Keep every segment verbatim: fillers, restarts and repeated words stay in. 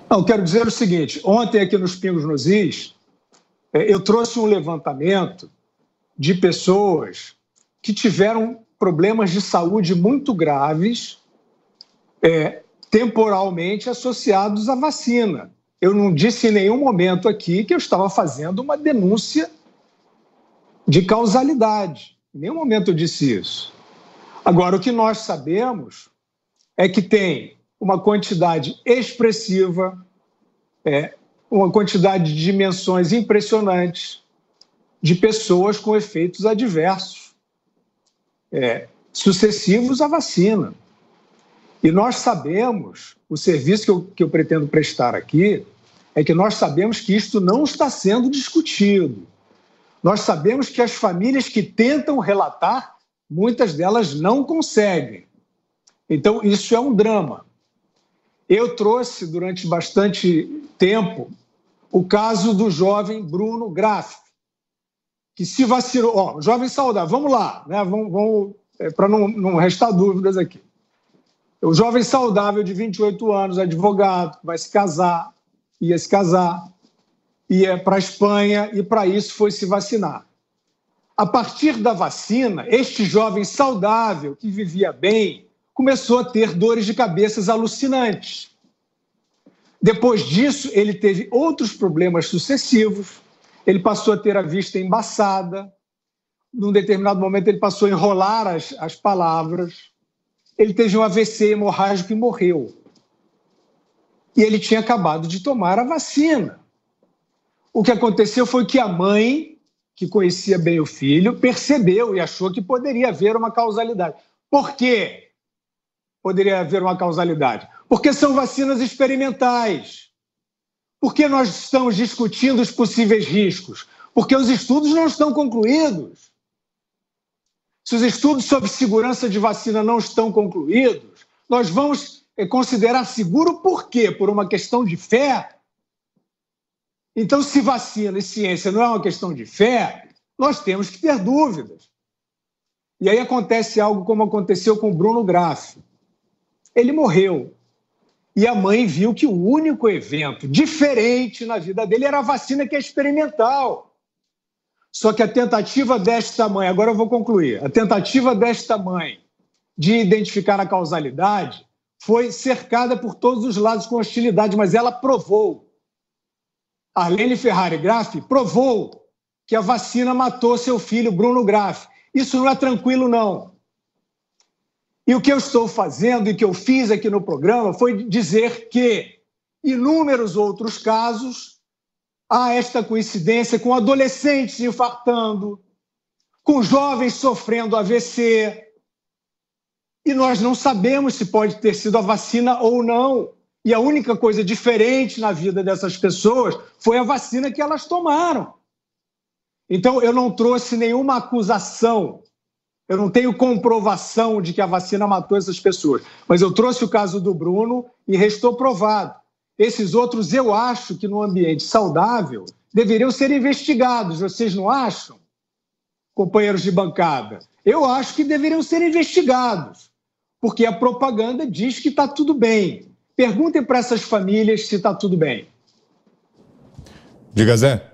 Não, quero dizer o seguinte, ontem aqui nos Pingos nos Is, eu trouxe um levantamento de pessoas que tiveram problemas de saúde muito graves, é, temporalmente associados à vacina. Eu não disse em nenhum momento aqui que eu estava fazendo uma denúncia de causalidade. Em nenhum momento eu disse isso. Agora, o que nós sabemos é que tem uma quantidade expressiva, é, uma quantidade de dimensões impressionantes de pessoas com efeitos adversos, é, sucessivos à vacina. E nós sabemos, o serviço que eu, que eu pretendo prestar aqui, é que nós sabemos que isto não está sendo discutido. Nós sabemos que as famílias que tentam relatar, muitas delas não conseguem. Então, isso é um drama. Eu trouxe, durante bastante tempo, o caso do jovem Bruno Graff, que se vacinou. Ó, jovem saudável, vamos lá, né? vamos, vamos, é, para não, não restar dúvidas aqui. O jovem saudável de vinte e oito anos, advogado, vai se casar, ia se casar, ia para a Espanha e, para isso, foi se vacinar. A partir da vacina, este jovem saudável, que vivia bem, começou a ter dores de cabeça alucinantes. Depois disso, ele teve outros problemas sucessivos, ele passou a ter a vista embaçada, num determinado momento ele passou a enrolar as, as palavras, ele teve um A V C hemorrágico e morreu. E ele tinha acabado de tomar a vacina. O que aconteceu foi que a mãe, que conhecia bem o filho, percebeu e achou que poderia haver uma causalidade. Por quê? Poderia haver uma causalidade? Porque são vacinas experimentais. Por que nós estamos discutindo os possíveis riscos? Porque os estudos não estão concluídos. Se os estudos sobre segurança de vacina não estão concluídos, nós vamos considerar seguro por quê? Por uma questão de fé? Então, se vacina e ciência não é uma questão de fé, nós temos que ter dúvidas. E aí acontece algo como aconteceu com o Bruno Graff. Ele morreu. E a mãe viu que o único evento diferente na vida dele era a vacina, que é experimental. Só que a tentativa desta mãe, agora eu vou concluir, a tentativa desta mãe de identificar a causalidade foi cercada por todos os lados com hostilidade, mas ela provou. A Arlene Ferrari Graff provou que a vacina matou seu filho, Bruno Graff. Isso não é tranquilo, não. E o que eu estou fazendo e que eu fiz aqui no programa foi dizer que inúmeros outros casos há esta coincidência com adolescentes infartando, com jovens sofrendo A V C, e nós não sabemos se pode ter sido a vacina ou não. E a única coisa diferente na vida dessas pessoas foi a vacina que elas tomaram. Então, eu não trouxe nenhuma acusação. Eu não tenho comprovação de que a vacina matou essas pessoas, mas eu trouxe o caso do Bruno e restou provado. Esses outros, eu acho que no ambiente saudável deveriam ser investigados. Vocês não acham, companheiros de bancada? Eu acho que deveriam ser investigados, porque a propaganda diz que está tudo bem. Perguntem para essas famílias se está tudo bem. Diga, Zé.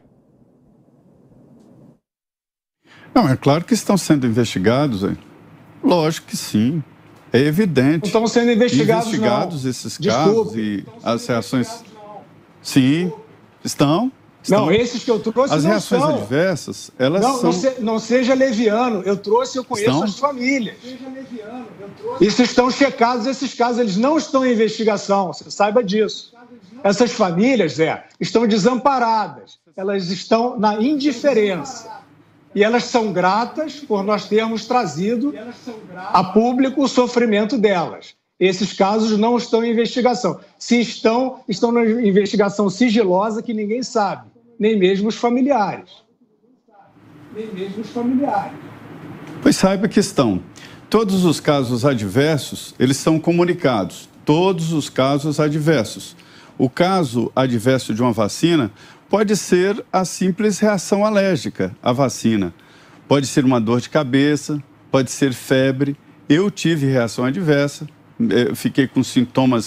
Não, é claro que estão sendo investigados, hein? Lógico que sim, é evidente. Não estão sendo investigados, investigados não. esses Desculpe. casos e as reações... Sim, estão, estão. Não, esses que eu trouxe as não reações são. adversas, elas não, são... Não, se, não seja leviano, eu trouxe, eu conheço estão? as famílias. Seja leviano, eu trouxe... Isso estão checados, esses casos, eles não estão em investigação, você saiba disso. Essas famílias, Zé, estão desamparadas, elas estão na indiferença. E elas são gratas por nós termos trazido a público o sofrimento delas. Esses casos não estão em investigação. Se estão, estão na investigação sigilosa que ninguém sabe, nem mesmo os familiares. Nem mesmo os familiares. Pois saiba que estão. Todos os casos adversos, eles são comunicados. Todos os casos adversos. O caso adverso de uma vacina pode ser a simples reação alérgica à vacina. Pode ser uma dor de cabeça, pode ser febre. Eu tive reação adversa, eu fiquei com sintomas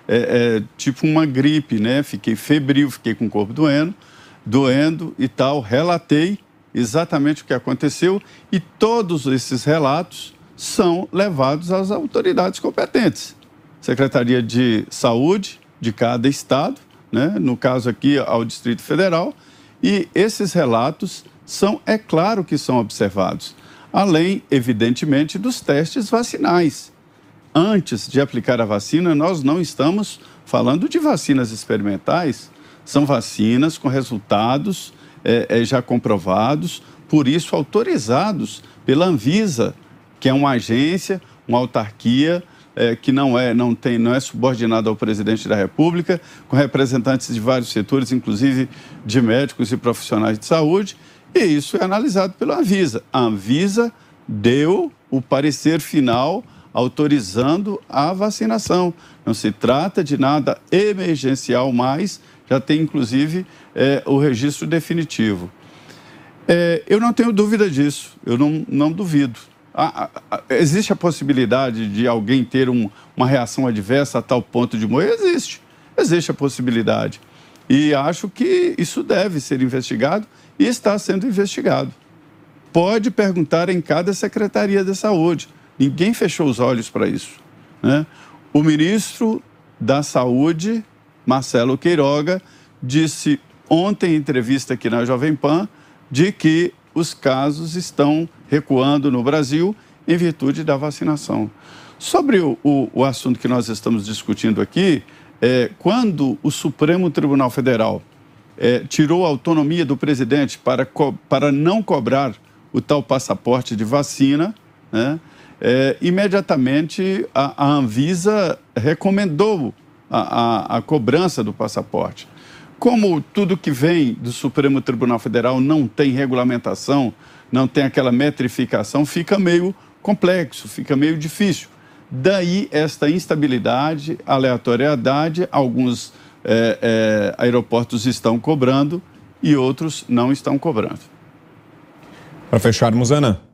é, é, tipo uma gripe, né? Fiquei febril, fiquei com o corpo doendo, doendo e tal. Relatei exatamente o que aconteceu e todos esses relatos são levados às autoridades competentes. Secretaria de Saúde de cada estado, né? No caso aqui ao Distrito Federal, e esses relatos são, é claro que são observados, além, evidentemente, dos testes vacinais. Antes de aplicar a vacina, nós não estamos falando de vacinas experimentais, são vacinas com resultados é, é, já comprovados, por isso autorizados pela Anvisa, que é uma agência, uma autarquia, é, que não é, não, tem, não é subordinada ao presidente da República, com representantes de vários setores, inclusive de médicos e profissionais de saúde, e isso é analisado pela Anvisa. A Anvisa deu o parecer final autorizando a vacinação. Não se trata de nada emergencial mais, já tem inclusive é, o registro definitivo. É, eu não tenho dúvida disso, eu não, não duvido. Ah, ah, existe a possibilidade de alguém ter um, uma reação adversa a tal ponto de morrer? Existe, existe a possibilidade. E acho que isso deve ser investigado e está sendo investigado. Pode perguntar em cada secretaria de saúde. Ninguém fechou os olhos para isso, né? O ministro da Saúde, Marcelo Queiroga, disse ontem em entrevista aqui na Jovem Pan de que os casos estão recuando no Brasil em virtude da vacinação. Sobre o, o, o assunto que nós estamos discutindo aqui, é, quando o Supremo Tribunal Federal é, tirou a autonomia do presidente para, co para não cobrar o tal passaporte de vacina, né, é, imediatamente a, a Anvisa recomendou a, a, a cobrança do passaporte. Como tudo que vem do Supremo Tribunal Federal não tem regulamentação, não tem aquela metrificação, fica meio complexo, fica meio difícil. Daí esta instabilidade, aleatoriedade, alguns é, é, aeroportos estão cobrando e outros não estão cobrando. Para fecharmos, Ana.